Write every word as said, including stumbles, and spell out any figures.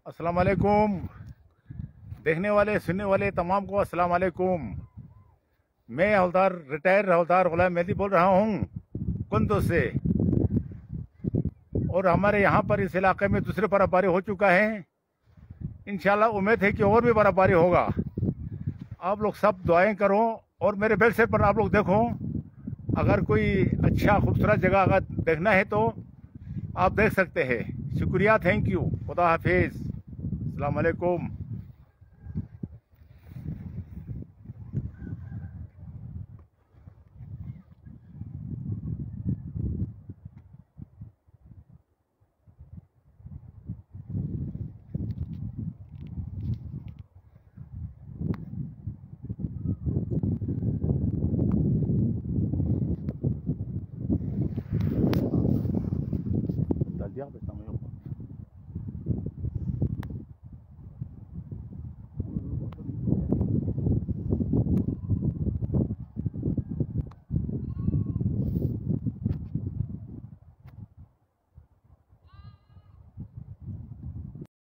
अस्सलाम वालेकुम। देखने वाले सुनने वाले तमाम को अस्सलाम वालेकुम। मैं हवलदार रिटायर हवलदार गुलाम मेहदी बोल रहा हूँ कुंदू से। और हमारे यहाँ पर इस इलाके में दूसरे बर्फबारी हो चुका है। इंशाल्लाह उम्मीद है कि और भी बर्फबारी होगा। आप लोग सब दुआएं करो और मेरे बेल से पर आप लोग देखो। अगर कोई अच्छा खूबसूरत जगह अगर देखना है तो आप देख सकते हैं। शुक्रिया, थैंक यू, खुदा हाफिज, अस्सलाम वालेकुम।